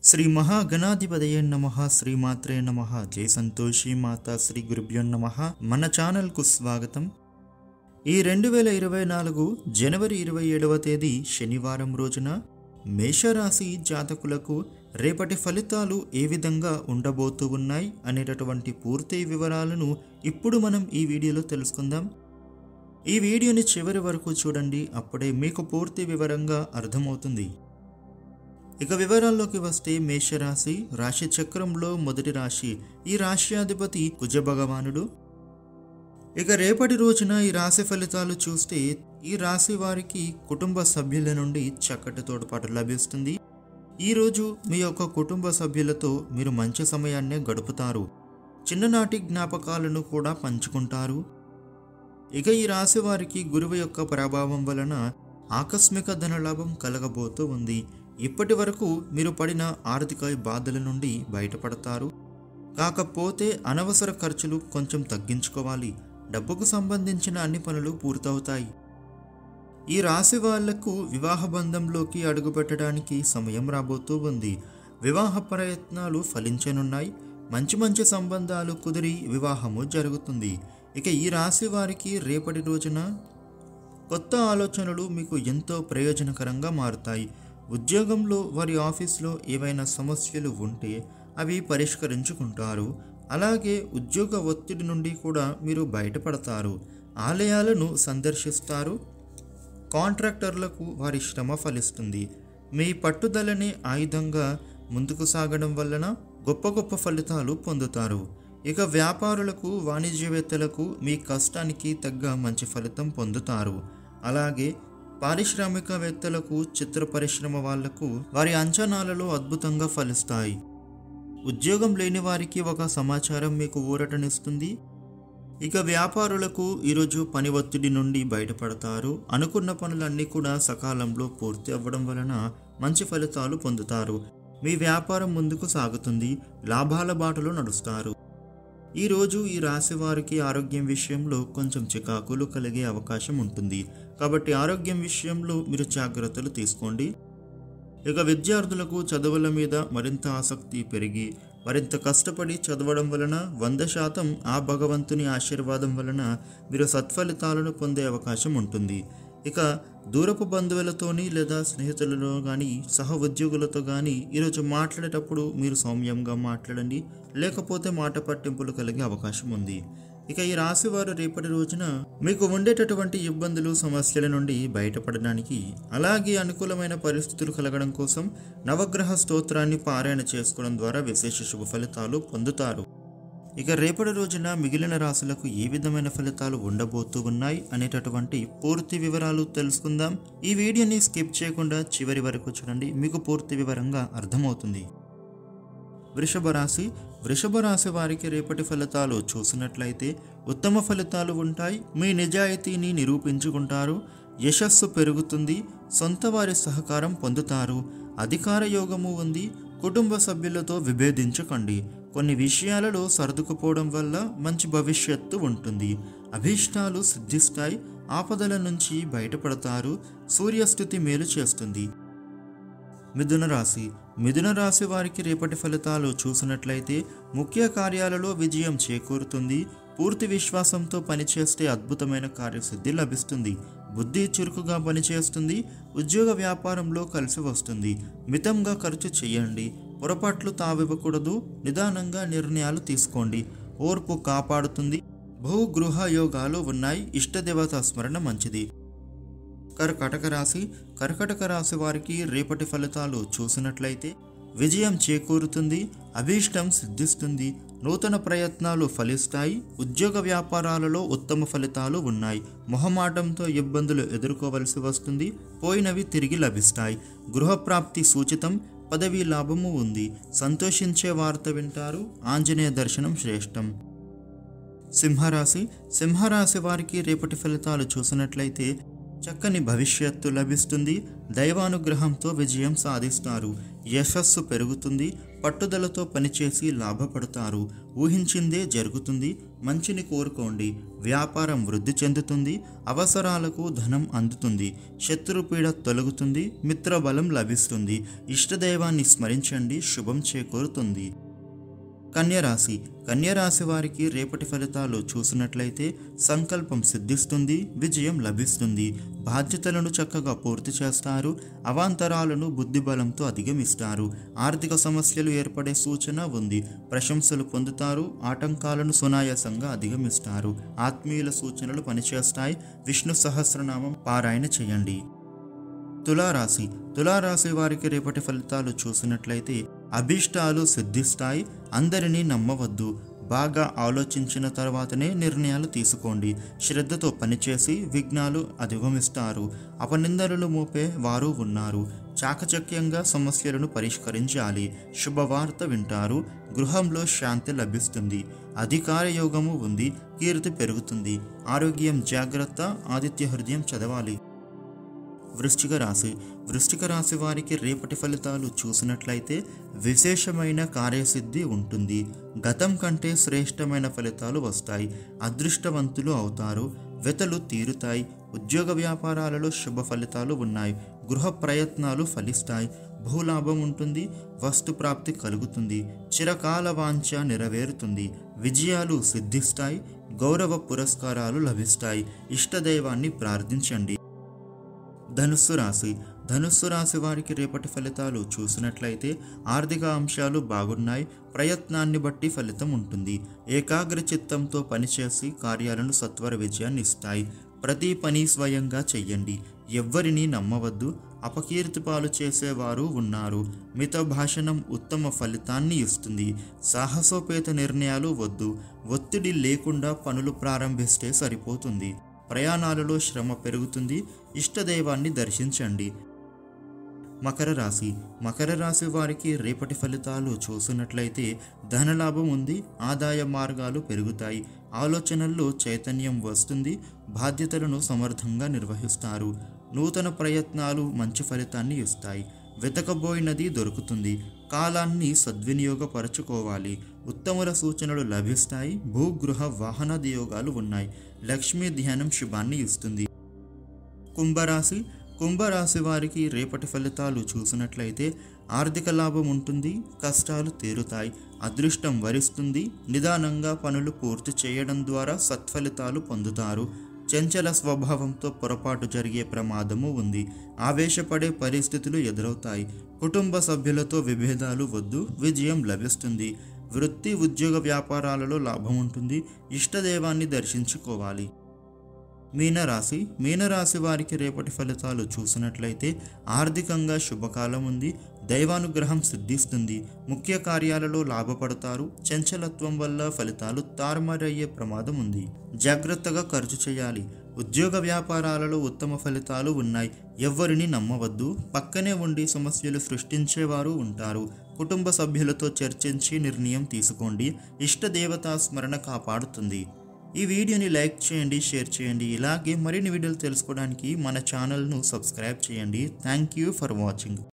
శ్రీ మహాగణాధిపతయే నమః శ్రీమాత్రే నమః జై సంతోషి మాత శ్రీ గురుభ్యో నమః. మన ఛానల్కు స్వాగతం. ఈ 2024 జనవరి 27వ తేదీ శనివారం రోజున మేషరాశి జాతకులకు రేపటి ఫలితాలు ఏ విధంగా ఉండబోతూ ఉన్నాయి అనేటటువంటి పూర్తి వివరాలను ఇప్పుడు మనం ఈ వీడియోలో తెలుసుకుందాం. ఈ వీడియోని చివరి వరకు చూడండి, అప్పుడే మీకు పూర్తి వివరంగా అర్థమవుతుంది. ఇక వివరాల్లోకి వస్తే మేషరాశి రాశి చక్రంలో మొదటి రాశి. ఈ రాశ్యాధిపతి కుజ భగవానుడు. ఇక రేపటి రోజున ఈ రాశి ఫలితాలు చూస్తే ఈ రాశి వారికి కుటుంబ సభ్యుల నుండి చక్కటి తోడ్పాటు లభిస్తుంది. ఈరోజు మీ యొక్క కుటుంబ సభ్యులతో మీరు మంచి సమయాన్ని గడుపుతారు. చిన్ననాటి జ్ఞాపకాలను కూడా పంచుకుంటారు. ఇక ఈ రాశి వారికి గురువు యొక్క ప్రభావం వలన ఆకస్మిక ధనలాభం కలగబోతూ ఉంది. ఇప్పటి వరకు మీరు పడిన ఆర్థిక బాధల నుండి బయటపడతారు. కాకపోతే అనవసర ఖర్చులు కొంచెం తగ్గించుకోవాలి. డబ్బుకు సంబంధించిన అన్ని పనులు పూర్తవుతాయి. ఈ రాశి వాళ్లకు వివాహ బంధంలోకి అడుగుపెట్టడానికి సమయం రాబోతూ ఉంది. వివాహ ప్రయత్నాలు ఫలించనున్నాయి. మంచి సంబంధాలు కుదిరి వివాహము జరుగుతుంది. ఇక ఈ రాశి వారికి రేపటి రోజున కొత్త ఆలోచనలు మీకు ఎంతో ప్రయోజనకరంగా మారుతాయి. ఉద్యోగంలో వారి ఆఫీస్లో ఏవైనా సమస్యలు ఉంటే అవి పరిష్కరించుకుంటారు. అలాగే ఉద్యోగ ఒత్తిడి నుండి కూడా మీరు బయటపడతారు. ఆలయాలను సందర్శిస్తారు. కాంట్రాక్టర్లకు వారి శ్రమ ఫలిస్తుంది. మీ పట్టుదలని ఆయుధంగా ముందుకు సాగడం వలన గొప్ప ఫలితాలు పొందుతారు. ఇక వ్యాపారులకు వాణిజ్యవేత్తలకు మీ కష్టానికి తగ్గ మంచి ఫలితం పొందుతారు. అలాగే పారిశ్రామికవేత్తలకు చిత్ర పరిశ్రమ వాళ్లకు వారి అంచనాలలో అద్భుతంగా ఫలిస్తాయి. ఉద్యోగం లేని వారికి ఒక సమాచారం మీకు ఊరటనిస్తుంది. ఇక వ్యాపారులకు ఈరోజు పని ఒత్తిడి నుండి బయటపడతారు. అనుకున్న పనులన్నీ కూడా సకాలంలో పూర్తి అవ్వడం వలన మంచి ఫలితాలు పొందుతారు. మీ వ్యాపారం ముందుకు సాగుతుంది. లాభాల బాటలో నడుస్తారు. ఈరోజు ఈ రాశి వారికి ఆరోగ్యం విషయంలో కొంచెం చికాకులు కలిగే అవకాశం ఉంటుంది. కాబట్టి ఆరోగ్యం విషయంలో మీరు జాగ్రత్తలు తీసుకోండి. ఇక విద్యార్థులకు చదువుల మీద మరింత ఆసక్తి పెరిగి మరింత కష్టపడి చదవడం వలన 100% ఆ భగవంతుని ఆశీర్వాదం వలన మీరు సత్ఫలితాలను పొందే అవకాశం ఉంటుంది. ఇక దూరపు బంధువులతోని లేదా స్నేహితులలో కానీ సహ ఉద్యోగులతో కానీ ఈరోజు మాట్లాడేటప్పుడు మీరు సౌమ్యంగా మాట్లాడండి. లేకపోతే మాట పట్టింపులు కలిగే అవకాశం ఉంది. ఇక ఈ రాశి వారు రేపటి రోజున మీకు ఉండేటటువంటి ఇబ్బందులు సమస్యల నుండి బయటపడడానికి అలాగే అనుకూలమైన పరిస్థితులు కలగడం కోసం నవగ్రహ స్తోత్రాన్ని పారాయణ చేసుకోవడం ద్వారా విశేష శుభ ఫలితాలు పొందుతారు. ఇక రేపటి రోజున మిగిలిన రాశులకు ఏ విధమైన ఫలితాలు ఉండబోతూ ఉన్నాయి అనేటటువంటి పూర్తి వివరాలు తెలుసుకుందాం. ఈ వీడియోని స్కిప్ చేయకుండా చివరి వరకు చూడండి, మీకు పూర్తి వివరంగా అర్థమవుతుంది. వృషభ రాశి వారికి రేపటి ఫలితాలు చూసినట్లయితే ఉత్తమ ఫలితాలు ఉంటాయి. మీ నిజాయితీని నిరూపించుకుంటారు. యశస్సు పెరుగుతుంది. సొంత వారి సహకారం పొందుతారు. అధికార యోగము ఉంది. కుటుంబ సభ్యులతో విభేదించకండి. కొన్ని విషయాలలో సర్దుకుపోవడం వల్ల మంచి భవిష్యత్తు ఉంటుంది. అభీష్టాలు సిద్ధిస్తాయి. ఆపదల నుంచి బయటపడతారు. సూర్యస్థితి మేలు చేస్తుంది. మిథున రాశి వారికి రేపటి ఫలితాలు చూసినట్లయితే ముఖ్య కార్యాలలో విజయం చేకూరుతుంది. పూర్తి విశ్వాసంతో పనిచేస్తే అద్భుతమైన కార్యసిద్ధి లభిస్తుంది. బుద్ధి చురుకుగా పనిచేస్తుంది. ఉద్యోగ వ్యాపారంలో కలిసి వస్తుంది. మితంగా ఖర్చు చేయండి. పొరపాట్లు తావివ్వకూడదు. నిదానంగా నిర్ణయాలు తీసుకోండి. ఓర్పు కాపాడుతుంది. భూగృహ యోగాలు ఉన్నాయి. ఇష్టదేవత స్మరణ మంచిది. కర్కటక రాశి వారికి రేపటి ఫలితాలు చూసినట్లయితే విజయం చేకూరుతుంది. అభీష్టం సిద్ధిస్తుంది. నూతన ప్రయత్నాలు ఫలిస్తాయి. ఉద్యోగ వ్యాపారాలలో ఉత్తమ ఫలితాలు ఉన్నాయి. మొహమాటంతో ఇబ్బందులు ఎదుర్కోవలసి వస్తుంది. పోయినవి తిరిగి లభిస్తాయి. గృహప్రాప్తి సూచితం. పదవీ లాభము ఉంది. సంతోషించే వార్త వింటారు. ఆంజనేయ దర్శనం శ్రేష్టం. సింహరాశి వారికి రేపటి ఫలితాలు చూసినట్లయితే చక్కని భవిష్యత్తు లభిస్తుంది. దైవానుగ్రహంతో విజయం సాధిస్తారు. యశస్సు పెరుగుతుంది. పట్టుదలతో పనిచేసి లాభపడతారు. ఊహించిందే జరుగుతుంది. మంచిని కోరుకోండి. వ్యాపారం వృద్ధి చెందుతుంది. అవసరాలకు ధనం అందుతుంది. శత్రుపీడ తొలగుతుంది. మిత్రబలం లభిస్తుంది. ఇష్టదైవాన్ని స్మరించండి. శుభం చేకూరుతుంది. కన్యరాశి. కన్యరాశి వారికి రేపటి ఫలితాలు చూసినట్లయితే సంకల్పం సిద్ధిస్తుంది. విజయం లభిస్తుంది. బాధ్యతలను చక్కగా పూర్తి చేస్తారు. అవాంతరాలను బుద్ధిబలంతో అధిగమిస్తారు. ఆర్థిక సమస్యలు ఏర్పడే సూచన ఉంది. ప్రశంసలు పొందుతారు. ఆటంకాలను సునాయాసంగా అధిగమిస్తారు. ఆత్మీయుల సూచనలు పనిచేస్తాయి. విష్ణు సహస్రనామం పారాయణ చేయండి. తులారాశి. తులారాశి వారికి రేపటి ఫలితాలు చూసినట్లయితే అభీష్టాలు సిద్ధిస్తాయి. అందరినీ నమ్మవద్దు. బాగా ఆలోచించిన తర్వాతనే నిర్ణయాలు తీసుకోండి. శ్రద్ధతో పనిచేసి విఘ్నాలు అధిగమిస్తారు. అపనిందనలు మోపే వారు ఉన్నారు. చాకచక్యంగా సమస్యలను పరిష్కరించాలి. శుభవార్త వింటారు. గృహంలో శాంతి లభిస్తుంది. అధికార యోగము ఉంది. కీర్తి పెరుగుతుంది. ఆరోగ్యం జాగ్రత్త. ఆదిత్య హృదయం చదవాలి. వృశ్చిక రాశి. వృశ్చిక రాశి వారికి రేపటి ఫలితాలు చూసినట్లయితే విశేషమైన కార్యసిద్ధి ఉంటుంది. గతం కంటే శ్రేష్టమైన ఫలితాలు వస్తాయి. అదృష్టవంతులు అవుతారు. వెతలు తీరుతాయి. ఉద్యోగ వ్యాపారాలలో శుభ ఫలితాలు ఉన్నాయి. గృహ ప్రయత్నాలు ఫలిస్తాయి. భూలాభం ఉంటుంది. వస్తు ప్రాప్తి కలుగుతుంది. చిరకాల వాంఛ నెరవేరుతుంది. విజయాలు సిద్ధిస్తాయి. గౌరవ పురస్కారాలు లభిస్తాయి. ఇష్టదైవాన్ని ప్రార్థించండి. ధనుస్సు రాశి. ధనుస్సు రాశి వారికి రేపటి ఫలితాలు చూసినట్లయితే ఆర్థిక అంశాలు బాగున్నాయి. ప్రయత్నాన్ని బట్టి ఫలితం ఉంటుంది. ఏకాగ్ర చిత్తంతో పనిచేసి కార్యాలను సత్వర విజయాన్ని ఇస్తాయి. ప్రతి పని స్వయంగా చెయ్యండి. ఎవ్వరినీ నమ్మవద్దు. అపకీర్తి పాలు చేసేవారు ఉన్నారు. మిత భాషణం ఉత్తమ ఫలితాన్ని ఇస్తుంది. సాహసోపేత నిర్ణయాలు వద్దు. ఒత్తిడి లేకుండా పనులు ప్రారంభిస్తే సరిపోతుంది. ప్రయాణాలలో శ్రమ పెరుగుతుంది. ఇష్టదైవాన్ని దర్శించండి. మకర రాశి. మకర రాశి వారికి రేపటి ఫలితాలు చూసినట్లయితే ధనలాభం ఉంది. ఆదాయ మార్గాలు పెరుగుతాయి. ఆలోచనల్లో చైతన్యం వస్తుంది. బాధ్యతలను సమర్థంగా నిర్వహిస్తారు. నూతన ప్రయత్నాలు మంచి ఫలితాన్ని ఇస్తాయి. వెతకబోయినది దొరుకుతుంది. కాలాన్ని సద్వినియోగపరచుకోవాలి. ఉత్తముల సూచనలు లభిస్తాయి. భూగృహ వాహనాది యోగాలు ఉన్నాయి. లక్ష్మీ ధ్యానం శుభాన్ని ఇస్తుంది. కుంభరాశి. కుంభరాశి వారికి రేపటి ఫలితాలు చూసినట్లయితే ఆర్థిక లాభం ఉంటుంది. కష్టాలు తీరుతాయి. అదృష్టం వరిస్తుంది. నిదానంగా పనులు పూర్తి చేయడం ద్వారా సత్ఫలితాలు పొందుతారు. చంచల స్వభావంతో పొరపాటు జరిగే ప్రమాదము ఉంది. ఆవేశపడే పరిస్థితులు ఎదురవుతాయి. కుటుంబ సభ్యులతో విభేదాలు వద్దు. విజయం లభిస్తుంది. వృత్తి ఉద్యోగ వ్యాపారాలలో లాభం ఉంటుంది. ఇష్టదైవాన్ని దర్శించుకోవాలి. మీనరాశి. మీనరాశి వారికి రేపటి ఫలితాలు చూసినట్లయితే ఆర్థికంగా శుభకాలం ఉంది. దైవానుగ్రహం సిద్ధిస్తుంది. ముఖ్య కార్యాలలో లాభపడతారు. చంచలత్వం వల్ల ఫలితాలు తారుమారయ్యే ప్రమాదం ఉంది. జాగ్రత్తగా ఖర్చు చేయాలి. ఉద్యోగ వ్యాపారాలలో ఉత్తమ ఫలితాలు ఉన్నాయి. ఎవ్వరిని నమ్మవద్దు. పక్కనే ఉండి సమస్యలు సృష్టించేవారు ఉంటారు. కుటుంబ సభ్యులతో చర్చించి నిర్ణయం తీసుకోండి. ఇష్టదేవతా స్మరణ కాపాడుతుంది. ఈ వీడియోని లైక్ చేయండి, షేర్ చేయండి. ఇలాగే మరిన్ని వీడియోలు తెలుసుకోవడానికి మన ఛానల్ను సబ్స్క్రైబ్ చేయండి. Thank you for watching.